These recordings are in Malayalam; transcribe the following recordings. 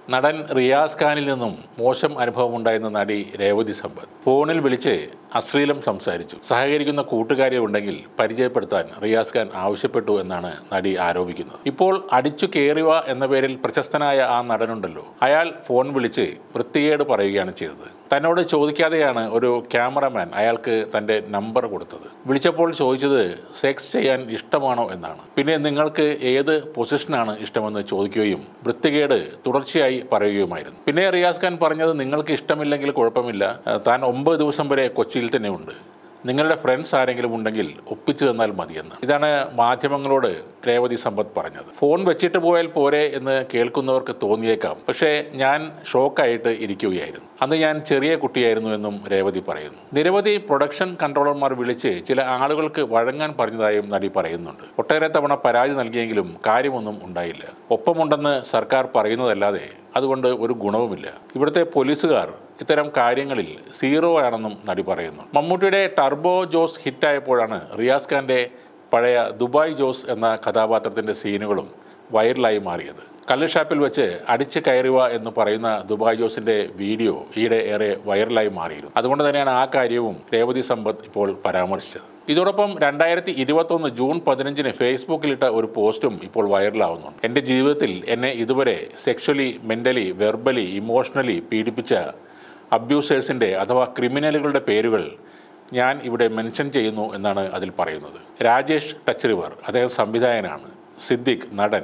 നടൻ റിയാസ് ഖാനിൽ നിന്നും മോശം അനുഭവമുണ്ടായിരുന്ന നടി രേവതി സമ്പത്ത് ഫോണിൽ വിളിച്ച് അശ്ലീലം സംസാരിച്ചു. സഹകരിക്കുന്ന കൂട്ടുകാരെ ഉണ്ടെങ്കിൽ പരിചയപ്പെടുത്താൻ റിയാസ് ഖാൻ ആവശ്യപ്പെട്ടു എന്നാണ് നടി ആരോപിക്കുന്നത്. ഇപ്പോൾ അടിച്ചു കേറിവ എന്ന പേരിൽ പ്രശസ്തനായ ആ നടനുണ്ടല്ലോ, അയാൾ ഫോൺ വിളിച്ച് വൃത്തികേട് പറയുകയാണ് ചെയ്തത്. തന്നോട് ചോദിക്കാതെയാണ് ഒരു ക്യാമറമാൻ അയാൾക്ക് തൻ്റെ നമ്പർ കൊടുത്തത്. വിളിച്ചപ്പോൾ ചോദിച്ചത് സെക്സ് ചെയ്യാൻ ഇഷ്ടമാണോ എന്നാണ്. പിന്നെ നിങ്ങൾക്ക് ഏത് പൊസിഷനാണ് ഇഷ്ടമെന്ന് ചോദിക്കുകയും വൃത്തികേട് തുടർച്ചയായി പറയുകയുമായിരുന്നു. പിന്നെ റിയാസ് ഖാൻ പറഞ്ഞത്, നിങ്ങൾക്ക് ഇഷ്ടമില്ലെങ്കിൽ കുഴപ്പമില്ല, താൻ 9 ദിവസം വരെ കൊച്ചിയിൽ തന്നെ ഉണ്ട്, നിങ്ങളുടെ ഫ്രണ്ട്സ് ആരെങ്കിലും ഉണ്ടെങ്കിൽ ഒപ്പിച്ചു തന്നാൽ മതിയെന്ന്. ഇതാണ് മാധ്യമങ്ങളോട് രേവതി സമ്പത്ത് പറഞ്ഞത്. ഫോൺ വെച്ചിട്ട് പോയാൽ പോരെ എന്ന് കേൾക്കുന്നവർക്ക് തോന്നിയേക്കാം, പക്ഷേ ഞാൻ ഷോക്കായിട്ട് ഇരിക്കുകയായിരുന്നു. അന്ന് ഞാൻ ചെറിയ കുട്ടിയായിരുന്നു എന്നും രേവതി പറയുന്നു. നിരവധി പ്രൊഡക്ഷൻ കൺട്രോളർമാർ വിളിച്ച് ചില ആളുകൾക്ക് വഴങ്ങാൻ പറഞ്ഞതായും നടി പറയുന്നുണ്ട്. ഒട്ടേറെ തവണ പരാതി നൽകിയെങ്കിലും കാര്യമൊന്നും ഉണ്ടായില്ല. ഒപ്പമുണ്ടെന്ന് സർക്കാർ പറയുന്നതല്ലാതെ അതുകൊണ്ട് ഒരു ഗുണവുമില്ല. ഇവിടുത്തെ പോലീസുകാർ ഇത്തരം കാര്യങ്ങളിൽ സീറോ ആണെന്നും നടി പറയുന്നു. മമ്മൂട്ടിയുടെ ടർബോ ജോസ് ഹിറ്റായപ്പോഴാണ് റിയാസ് ഖാൻ്റെ പഴയ ദുബായ് ജോസ് എന്ന കഥാപാത്രത്തിൻ്റെ സീനുകളും വൈറലായി മാറിയത്. കള്ളുഷാപ്പിൽ വെച്ച് അടിച്ച് കയറുക എന്ന് പറയുന്ന ദുബായ് ജോസിൻ്റെ വീഡിയോ ഈയിടെ ഏറെ വൈറലായി മാറിയിരുന്നു. അതുകൊണ്ട് തന്നെയാണ് ആ കാര്യവും രേവതി സമ്പത്ത് ഇപ്പോൾ പരാമർശിച്ചത്. ഇതോടൊപ്പം 2021 ജൂൺ 15 ഫേസ്ബുക്കിലിട്ട ഒരു പോസ്റ്റും ഇപ്പോൾ വൈറലാവുന്നുണ്ട്. എൻ്റെ ജീവിതത്തിൽ എന്നെ ഇതുവരെ സെക്ഷലി, മെൻ്റലി, വെർബലി, ഇമോഷണലി പീഡിപ്പിച്ച അബ്യൂസേഴ്സിൻ്റെ അഥവാ ക്രിമിനലുകളുടെ പേരുകൾ ഞാൻ ഇവിടെ മെൻഷൻ ചെയ്യുന്നു എന്നാണ് അതിൽ പറയുന്നത്. രാജേഷ് ടച്ച് റിവർ, അദ്ദേഹം സംവിധായകനാണ്. സിദ്ദിഖ് നടൻ,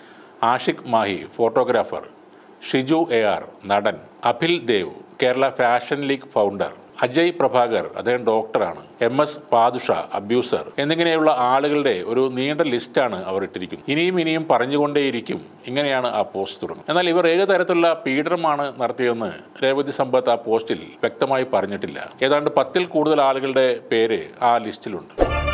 ആഷിഖ് മാഹി ഫോട്ടോഗ്രാഫർ, ഷിജു AR നടൻ, Abhil Dev Kerala fashion league founder, Ajay Prabhakar അദ്ദേഹം ഡോക്ടറാണ്, MS പാദുഷ അബ്യൂസർ എന്നിങ്ങനെയുള്ള ആളുകളുടെ ഒരു നീണ്ട ലിസ്റ്റാണ് അവർ ഇട്ടിരിക്കുന്നത്. ഇനിയും പറഞ്ഞുകൊണ്ടേയിരിക്കും. ഇങ്ങനെയാണ് ആ പോസ്റ്റ് തുടങ്ങുന്നത്. എന്നാൽ ഇവർ ഏത് തരത്തിലുള്ള പീഡനമാണ് നടത്തിയതെന്ന് രേവതി സമ്പത്ത് ആ പോസ്റ്റിൽ വ്യക്തമായി പറഞ്ഞിട്ടില്ല. ഏതാണ്ട് 10ൽ കൂടുതൽ ആളുകളുടെ പേര് ആ ലിസ്റ്റിലുണ്ട്.